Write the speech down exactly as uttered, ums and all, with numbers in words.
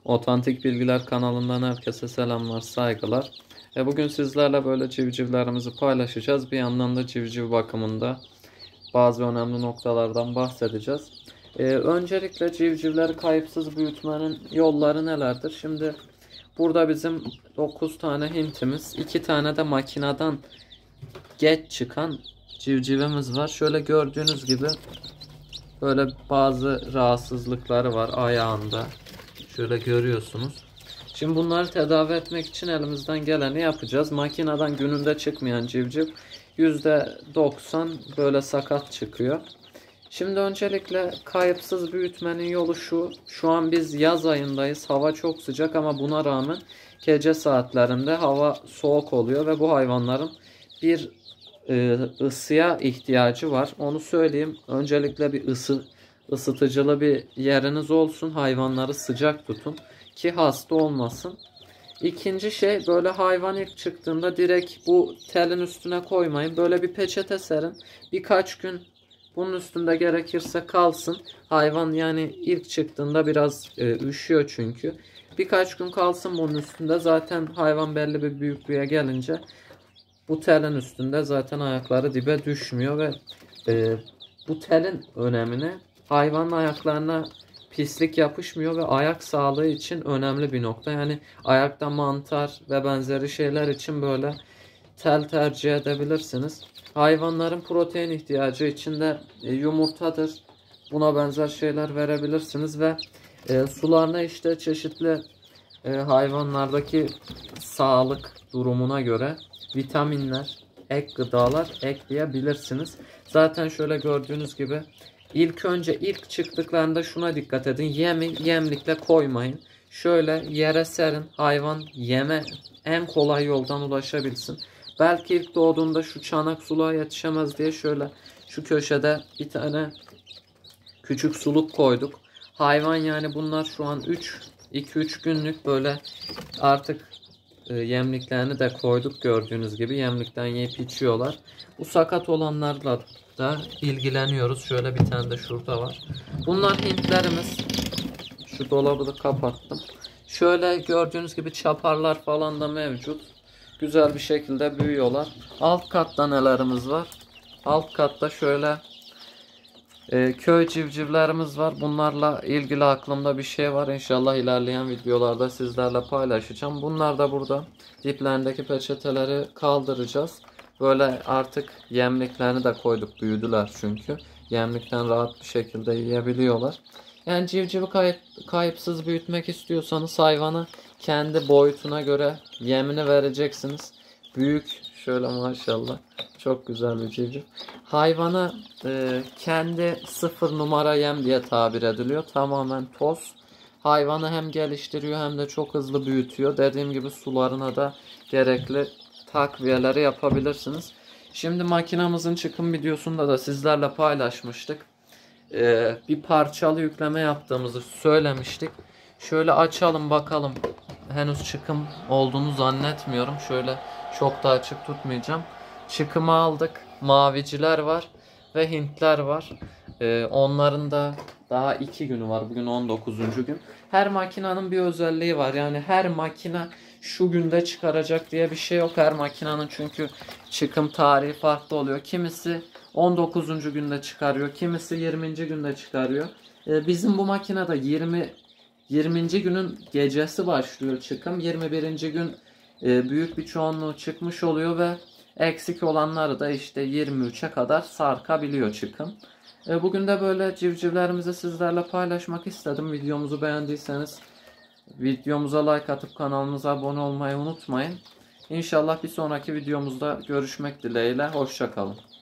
Otantik Bilgiler kanalından herkese selamlar, saygılar. E bugün sizlerle böyle civcivlerimizi paylaşacağız. Bir yandan da civciv bakımında bazı önemli noktalardan bahsedeceğiz. E, öncelikle civcivleri kayıpsız büyütmenin yolları nelerdir? Şimdi burada bizim dokuz tane hintimiz, iki tane de makineden geç çıkan civcivimiz var. Şöyle gördüğünüz gibi böyle bazı rahatsızlıkları var ayağında. Şöyle görüyorsunuz. Şimdi bunları tedavi etmek için elimizden geleni yapacağız. Makineden gününde çıkmayan civciv yüzde doksan böyle sakat çıkıyor. Şimdi öncelikle kayıpsız büyütmenin yolu şu. Şu an biz yaz ayındayız. Hava çok sıcak ama buna rağmen gece saatlerinde hava soğuk oluyor ve bu hayvanların bir e, ısıya ihtiyacı var. Onu söyleyeyim. Öncelikle bir ısı ısıtıcılı bir yeriniz olsun. Hayvanları sıcak tutun ki hasta olmasın. İkinci şey, böyle hayvan ilk çıktığında direkt bu telin üstüne koymayın. Böyle bir peçete serin. Birkaç gün bunun üstünde gerekirse kalsın. Hayvan yani ilk çıktığında biraz e, üşüyor çünkü. Birkaç gün kalsın bunun üstünde. Zaten hayvan belli bir büyüklüğe gelince bu telin üstünde zaten ayakları dibe düşmüyor ve e, bu telin önemini, hayvanın ayaklarına pislik yapışmıyor ve ayak sağlığı için önemli bir nokta. Yani ayakta mantar ve benzeri şeyler için böyle tel tercih edebilirsiniz. Hayvanların protein ihtiyacı için de e, yumurtadır. Buna benzer şeyler verebilirsiniz ve e, sularına işte çeşitli e, hayvanlardaki sağlık durumuna göre vitaminler, ek gıdalar ekleyebilirsiniz. Zaten şöyle gördüğünüz gibi ilk önce ilk çıktıklarında şuna dikkat edin. Yemi yemlikle koymayın. Şöyle yere serin. Hayvan yeme en kolay yoldan ulaşabilsin. Belki ilk doğduğunda şu çanak suluğa yetişemez diye şöyle şu köşede bir tane küçük suluk koyduk. Hayvan yani bunlar şu an üç iki üç günlük böyle artık e, yemliklerini de koyduk, gördüğünüz gibi yemlikten yiyip içiyorlar. Bu sakat olanlarla da ilgileniyoruz. Şöyle bir tane de şurada var. Bunlar hintlerimiz. Şu dolabı da kapattım. Şöyle gördüğünüz gibi çaparlar falan da mevcut. Güzel bir şekilde büyüyorlar. Alt katta nelerimiz var? Alt katta şöyle e, köy civcivlerimiz var. Bunlarla ilgili aklımda bir şey var. İnşallah ilerleyen videolarda sizlerle paylaşacağım. Bunlar da burada. Diplerindeki peçeteleri kaldıracağız. Böyle artık yemliklerini de koyduk. Büyüdüler çünkü. Yemlikten rahat bir şekilde yiyebiliyorlar. Yani civcivi kayıp, kayıpsız büyütmek istiyorsanız hayvanı kendi boyutuna göre yemini vereceksiniz. Büyük şöyle maşallah çok güzel bir civciv. Hayvana e, kendi sıfır numara yem diye tabir ediliyor. Tamamen toz. Hayvanı hem geliştiriyor hem de çok hızlı büyütüyor. Dediğim gibi sularına da gerekli takviyeleri yapabilirsiniz. Şimdi makinamızın çıkım videosunda da sizlerle paylaşmıştık. Ee, bir parçalı yükleme yaptığımızı söylemiştik. Şöyle açalım bakalım. Henüz çıkım olduğunu zannetmiyorum. Şöyle çok da açık tutmayacağım. Çıkımı aldık. Maviciler var ve Hintler var. Ee, onların da daha iki günü var. Bugün on dokuzuncu gün. Her makinenin bir özelliği var. Yani her makine şu günde çıkaracak diye bir şey yok. Her makinenin çünkü çıkım tarihi farklı oluyor. Kimisi on dokuzuncu günde çıkarıyor. Kimisi yirminci günde çıkarıyor. Ee, bizim bu makinede yirmi yirminci günün gecesi başlıyor çıkım. yirmi birinci gün e, büyük bir çoğunluğu çıkmış oluyor ve eksik olanları da işte yirmi üçe kadar sarkabiliyor çıkım. E, bugün de böyle civcivlerimizi sizlerle paylaşmak istedim. Videomuzu beğendiyseniz videomuza like atıp kanalımıza abone olmayı unutmayın. İnşallah bir sonraki videomuzda görüşmek dileğiyle. Hoşça kalın.